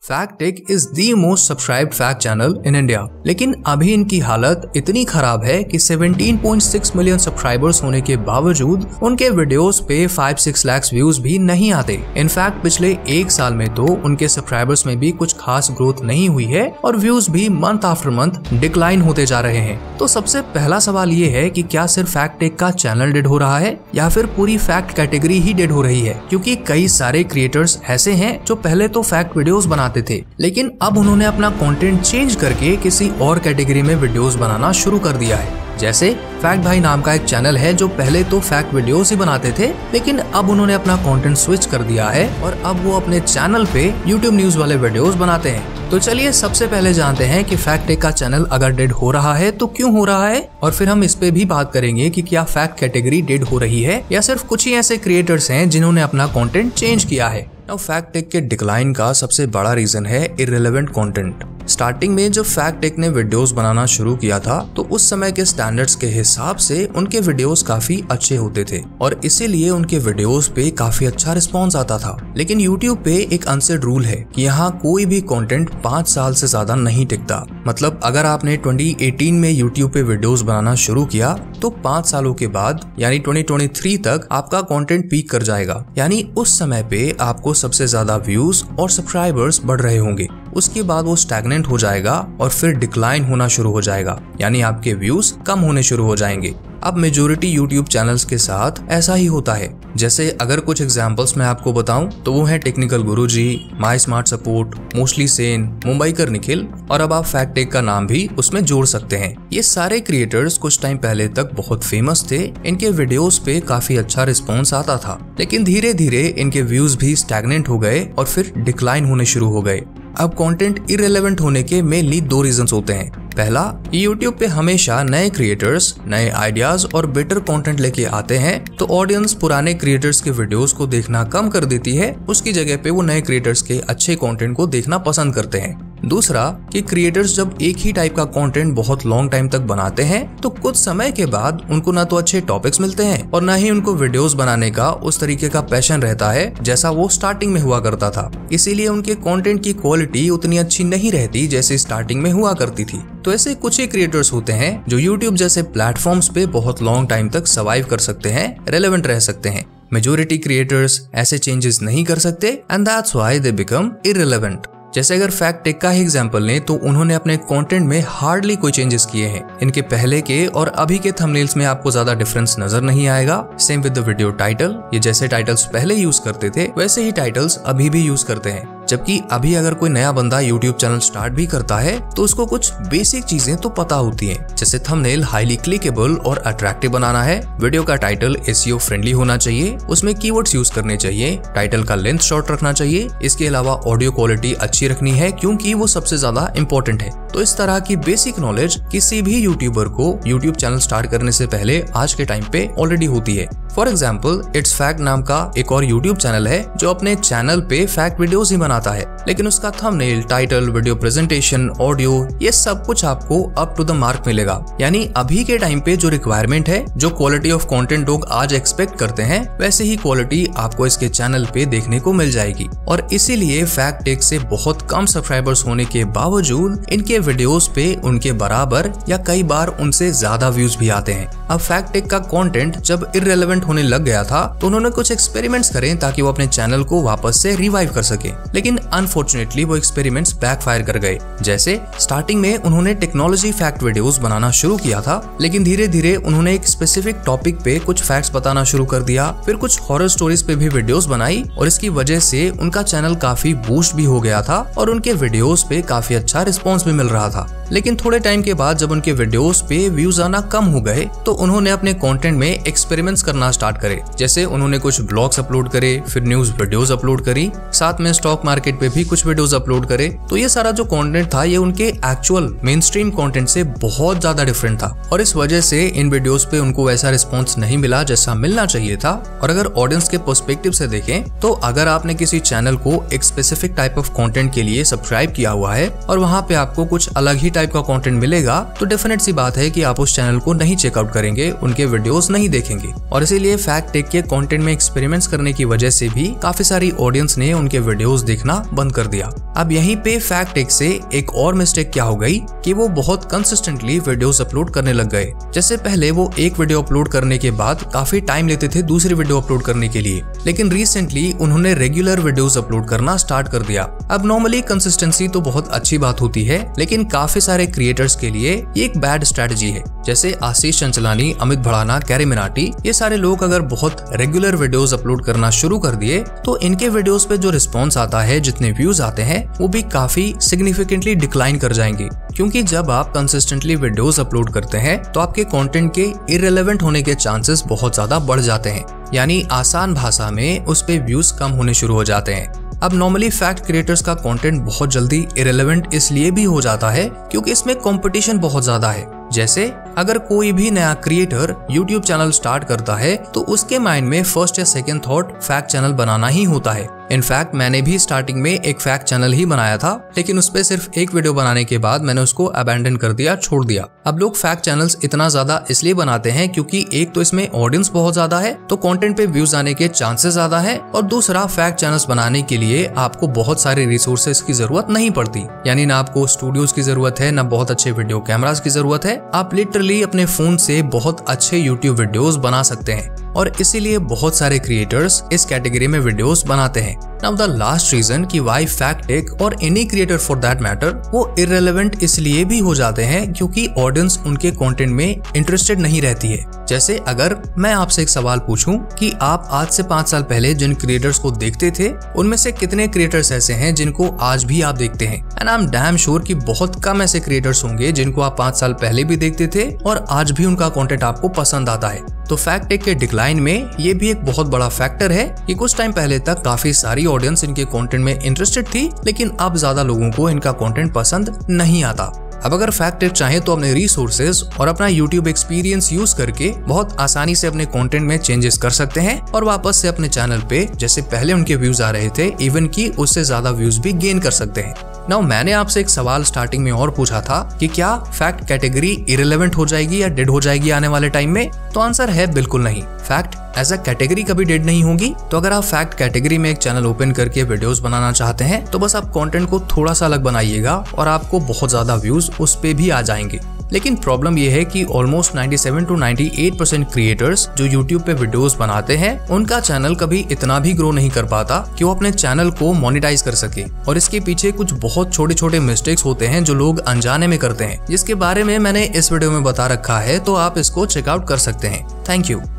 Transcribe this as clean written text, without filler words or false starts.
Fact tech is the most subscribed fact channel in India, लेकिन अभी इनकी हालत इतनी खराब है कि 17.6 मिलियन सब्सक्राइबर्स होने के बावजूद उनके वीडियोस पे 5-6 लाख व्यूज भी नहीं आते। इनफैक्ट पिछले एक साल में तो उनके सब्सक्राइबर्स में भी कुछ खास ग्रोथ नहीं हुई है और व्यूज भी मंथ आफ्टर मंथ डिक्लाइन होते जा रहे हैं। तो सबसे पहला सवाल ये है कि क्या सिर्फ फैक्ट टेक का चैनल डेड हो रहा है या फिर पूरी फैक्ट कैटेगरी ही डेड हो रही है, क्योंकि कई सारे क्रिएटर्स ऐसे हैं जो पहले तो फैक्ट वीडियोस बनाते थे, लेकिन अब उन्होंने अपना कंटेंट चेंज करके किसी और कैटेगरी में वीडियोस बनाना शुरू कर दिया है। जैसे फैक्ट भाई नाम का एक चैनल है जो पहले तो फैक्ट वीडियोस ही बनाते थे, लेकिन अब उन्होंने अपना कंटेंट स्विच कर दिया है और अब वो अपने चैनल पे यूट्यूब न्यूज वाले वीडियोस बनाते हैं। तो चलिए सबसे पहले जानते हैं कि फैक्ट टेक का चैनल अगर डेड हो रहा है तो क्यों हो रहा है, और फिर हम इस पे भी बात करेंगे कि क्या फैक्ट कैटेगरी डेड हो रही है या सिर्फ कुछ ही ऐसे क्रिएटर्स हैं जिन्होंने अपना कंटेंट चेंज किया है। फैक्ट टेक के डिक्लाइन का सबसे बड़ा रीजन है इररिलेवेंट कंटेंट। स्टार्टिंग में जब फैक्ट टेक ने वीडियोस बनाना शुरू किया था तो उस समय के स्टैंडर्ड्स के हिसाब से उनके वीडियोस काफी अच्छे होते थे और इसीलिए उनके वीडियोस पे काफी अच्छा रिस्पांस आता था। लेकिन यूट्यूब पे एक अनसेड रूल है कि यहाँ कोई भी कंटेंट 5 साल से ज्यादा नहीं टिकता। मतलब अगर आपने 2018 में यूट्यूब पे वीडियोस बनाना शुरू किया तो 5 सालों के बाद यानी 2023 तक आपका कंटेंट पीक कर जाएगा, यानी उस समय पे आपको सबसे ज्यादा व्यूज और सब्सक्राइबर्स बढ़ रहे होंगे। उसके बाद वो स्टैग्नेंट हो जाएगा और फिर डिक्लाइन होना शुरू हो जाएगा, यानी आपके व्यूज कम होने शुरू हो जाएंगे। अब मेजॉरिटी यूट्यूब चैनल्स के साथ ऐसा ही होता है। जैसे अगर कुछ एग्जांपल्स मैं आपको बताऊं तो वो है technical Guruji, my smart support, mostly sane, Mumbaikar Nikhil, और अब आप फैक्ट टेक का नाम भी उसमें जोड़ सकते हैं। ये सारे क्रिएटर्स कुछ टाइम पहले तक बहुत फेमस थे, इनके वीडियोस पे काफी अच्छा रिस्पॉन्स आता था, लेकिन धीरे धीरे इनके व्यूज भी स्टैग्नेंट हो गए और फिर डिक्लाइन होने शुरू हो गए। अब कंटेंट इररिलेवेंट होने के मेनली 2 रीजंस होते हैं। पहला, यूट्यूब पे हमेशा नए क्रिएटर्स नए आइडियाज और बेटर कंटेंट लेके आते हैं, तो ऑडियंस पुराने क्रिएटर्स के वीडियोस को देखना कम कर देती है, उसकी जगह पे वो नए क्रिएटर्स के अच्छे कंटेंट को देखना पसंद करते हैं। दूसरा कि क्रिएटर्स जब एक ही टाइप का कंटेंट बहुत लॉन्ग टाइम तक बनाते हैं तो कुछ समय के बाद उनको ना तो अच्छे टॉपिक्स मिलते हैं और ना ही उनको वीडियोस बनाने का उस तरीके का पैशन रहता है जैसा वो स्टार्टिंग में हुआ करता था। इसीलिए उनके कंटेंट की क्वालिटी उतनी अच्छी नहीं रहती जैसे स्टार्टिंग में हुआ करती थी। तो ऐसे कुछ ही क्रिएटर्स होते हैं जो यूट्यूब जैसे प्लेटफॉर्म्स पे बहुत लॉन्ग टाइम तक सर्वाइव कर सकते हैं, रेलेवेंट रह सकते हैं। मेजॉरिटी क्रिएटर्स ऐसे चेंजेस नहीं कर सकते and that's why they become irrelevant. जैसे अगर फैक्ट टेक का ही एग्जांपल लें तो उन्होंने अपने कंटेंट में हार्डली कोई चेंजेस किए हैं। इनके पहले के और अभी के थंबनेल्स में आपको ज्यादा डिफरेंस नजर नहीं आएगा। Same with the video title, ये जैसे टाइटल्स पहले यूज करते थे वैसे ही टाइटल्स अभी भी यूज करते हैं। जबकि अभी अगर कोई नया बंदा यूट्यूब चैनल स्टार्ट भी करता है तो उसको कुछ बेसिक चीजें तो पता होती हैं, जैसे थंबनेल हाईली क्लिकेबल और अट्रैक्टिव बनाना है, वीडियो का टाइटल SEO फ्रेंडली होना चाहिए, उसमें कीवर्ड्स यूज करने चाहिए, टाइटल का लेंथ शॉर्ट रखना चाहिए, इसके अलावा ऑडियो क्वालिटी अच्छी रखनी है क्योंकि वो सबसे ज्यादा इंपॉर्टेंट है। तो इस तरह की बेसिक नॉलेज किसी भी यूट्यूबर को यूट्यूब चैनल स्टार्ट करने से पहले आज के टाइम पे ऑलरेडी होती है। फॉर एग्जाम्पल, इट्स फैक्ट नाम का एक और यूट्यूब चैनल है जो अपने चैनल पे फैक्ट वीडियोस ही बनाता है, लेकिन उसका thumbnail, title, video presentation, audio, ये सब कुछ आपको अप टू द मार्क मिलेगा। यानी अभी के टाइम पे जो रिक्वायरमेंट है, जो क्वालिटी ऑफ कंटेंट लोग आज एक्सपेक्ट करते हैं, वैसे ही क्वालिटी आपको इसके चैनल पे देखने को मिल जाएगी। और इसीलिए फैक्ट टेक से बहुत कम सब्सक्राइबर्स होने के बावजूद इनके वीडियोस पे उनके बराबर या कई बार उनसे ज्यादा व्यूज भी आते हैं। अब फैक्ट टेक का कंटेंट जब इररिलेवेंट होने लग गया था तो उन्होंने कुछ एक्सपेरिमेंट्स करे ताकि वो अपने चैनल को वापस से रिवाइव कर सके, लेकिन अनफॉर्चुनेटली वो एक्सपेरिमेंट्स बैकफायर कर गए। जैसे स्टार्टिंग में उन्होंने टेक्नोलॉजी फैक्ट वीडियोस बनाना शुरू किया था, लेकिन धीरे धीरे उन्होंने एक स्पेसिफिक टॉपिक पे कुछ फैक्ट्स बताना शुरू कर दिया, फिर कुछ हॉरर स्टोरीज पे भी वीडियोस बनाई और इसकी वजह से उनका चैनल काफी बूस्ट भी हो गया था और उनके वीडियोस पे काफी अच्छा रिस्पॉन्स भी मिल रहा था। लेकिन थोड़े टाइम के बाद जब उनके वीडियोस पे व्यूज आना कम हो गए तो उन्होंने अपने कंटेंट में एक्सपेरिमेंट्स करना स्टार्ट करे। जैसे उन्होंने कुछ ब्लॉग्स अपलोड करे, फिर न्यूज वीडियोस अपलोड करी, साथ में स्टॉक मार्केट पे भी कुछ वीडियोस अपलोड करे। तो ये सारा जो कंटेंट था ये उनके एक्चुअल मेन स्ट्रीम कंटेंट से बहुत ज्यादा डिफरेंट था और इस वजह से इन वीडियोस पे उनको वैसा रिस्पॉन्स नहीं मिला जैसा मिलना चाहिए था। और अगर ऑडियंस के पर्सपेक्टिव से देखें तो अगर आपने किसी चैनल को एक स्पेसिफिक टाइप ऑफ कंटेंट के लिए सब्सक्राइब किया हुआ है और वहाँ पे आपको कुछ अलग ही टाइप का कंटेंट मिलेगा तो डेफिनेट सी बात है कि आप उस चैनल को नहीं चेकआउट करेंगे, उनके वीडियोस नहीं देखेंगे। और इसीलिए इसीलिए फैक्ट टेक के कंटेंट में एक्सपेरिमेंट्स करने की वजह से भी काफी सारी ऑडियंस ने उनके वीडियोस देखना बंद कर दिया। अब यहीं पे फैक्ट टेक से एक और मिस्टेक क्या हो गई कि वो बहुत कंसिस्टेंटली वीडियोस अपलोड करने लग गए। जैसे पहले वो एक वीडियो अपलोड करने के बाद काफी टाइम लेते थे दूसरी वीडियो अपलोड करने के लिए, लेकिन रिसेंटली उन्होंने रेगुलर वीडियोस अपलोड करना स्टार्ट कर दिया। अब नॉर्मली कंसिस्टेंसी तो बहुत अच्छी बात होती है, लेकिन काफी सारे क्रिएटर्स के लिए ये एक बैड स्ट्रेटजी है। जैसे आशीष चंचलानी, अमित भड़ाना, कैरी मिनाटी, ये सारे लोग अगर बहुत रेगुलर वीडियोस अपलोड करना शुरू कर दिए तो इनके वीडियोस पे जो रिस्पॉन्स आता है, जितने व्यूज आते हैं, वो भी काफी सिग्निफिकेंटली डिक्लाइन कर जाएंगे। क्योंकि जब आप कंसिस्टेंटली वीडियोस अपलोड करते हैं तो आपके कंटेंट के इररिलेवेंट होने के चांसेस बहुत ज्यादा बढ़ जाते हैं, यानी आसान भाषा में उस पे व्यूज कम होने शुरू हो जाते हैं। अब नॉर्मली फैक्ट क्रिएटर्स का कंटेंट बहुत जल्दी इररिलेवेंट इसलिए भी हो जाता है क्योंकि इसमें कंपटीशन बहुत ज्यादा है। जैसे अगर कोई भी नया क्रिएटर YouTube चैनल स्टार्ट करता है तो उसके माइंड में फर्स्ट या सेकंड थॉट फैक्ट चैनल बनाना ही होता है। इनफैक्ट मैंने भी स्टार्टिंग में एक फैक्ट चैनल ही बनाया था, लेकिन उस पे सिर्फ एक वीडियो बनाने के बाद मैंने उसको अबैंडन कर दिया, छोड़ दिया। अब लोग फैक्ट चैनल्स इतना ज्यादा इसलिए बनाते हैं क्योंकि एक तो इसमें ऑडियंस बहुत ज्यादा है तो कंटेंट पे व्यूज आने के चांसेस ज्यादा है, और दूसरा फैक्ट चैनल्स बनाने के लिए आपको बहुत सारे रिसोर्सेज की जरूरत नहीं पड़ती, यानी ना आपको स्टूडियोज की जरूरत है, ना बहुत अच्छे वीडियो कैमरास की जरूरत है। आप लिटरली अपने फोन से बहुत अच्छे YouTube वीडियोस बना सकते हैं, और इसीलिए बहुत सारे क्रिएटर्स इस कैटेगरी में वीडियोस बनाते हैं। नाउ द लास्ट रीजन कि वाई फैक्ट टेक और any creator for that matter वो इररिलेवेंट इसलिए भी हो जाते हैं क्योंकि ऑडियंस उनके कंटेंट में इंटरेस्टेड नहीं रहती है। जैसे अगर मैं आपसे एक सवाल पूछूं कि आप आज से 5 साल पहले जिन क्रिएटर्स को देखते थे उनमें से कितने क्रिएटर्स ऐसे हैं जिनको आज भी आप देखते हैं, and I am damn sure कि बहुत कम ऐसे क्रिएटर्स होंगे जिनको आप 5 साल पहले भी देखते थे और आज भी उनका कंटेंट आपको पसंद आता है। तो फैक्ट टेक के डिक्लाइन में ये भी एक बहुत बड़ा फैक्टर है कि कुछ टाइम पहले तक काफी सारी ऑडियंस इनके कंटेंट में इंटरेस्टेड थी, लेकिन अब ज्यादा लोगों को इनका कंटेंट पसंद नहीं आता। अब अगर फैक्ट टेक चाहे तो अपने रिसोर्सेज और अपना YouTube एक्सपीरियंस यूज करके बहुत आसानी से अपने कंटेंट में चेंजेस कर सकते हैं और वापस से अपने चैनल पे जैसे पहले उनके व्यूज आ रहे थे इवन की उससे ज्यादा व्यूज भी गेन कर सकते हैं। नाउ मैंने आपसे एक सवाल स्टार्टिंग में और पूछा था कि क्या फैक्ट कैटेगरी इररिलेवेंट हो जाएगी या डेड हो जाएगी आने वाले टाइम में, तो आंसर है बिल्कुल नहीं। फैक्ट एज अ कैटेगरी कभी डेड नहीं होगी। तो अगर आप फैक्ट कैटेगरी में एक चैनल ओपन करके वीडियोस बनाना चाहते हैं तो बस आप कंटेंट को थोड़ा सा अलग बनाइएगा और आपको बहुत ज्यादा व्यूज उस पे भी आ जाएंगे। लेकिन प्रॉब्लम यह है कि ऑलमोस्ट 97 to 98% क्रिएटर्स जो YouTube पे वीडियोस बनाते हैं उनका चैनल कभी इतना भी ग्रो नहीं कर पाता कि वो अपने चैनल को मोनेटाइज कर सके, और इसके पीछे कुछ बहुत छोटे छोटे मिस्टेक्स होते हैं जो लोग अनजाने में करते हैं, जिसके बारे में मैंने इस वीडियो में बता रखा है, तो आप इसको चेकआउट कर सकते हैं। Thank you.